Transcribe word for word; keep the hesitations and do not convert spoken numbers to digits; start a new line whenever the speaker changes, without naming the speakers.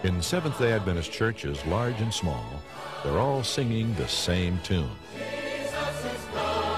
In Seventh-day Adventist churches, large and small, they're all singing the same tune.
Jesus is Lord.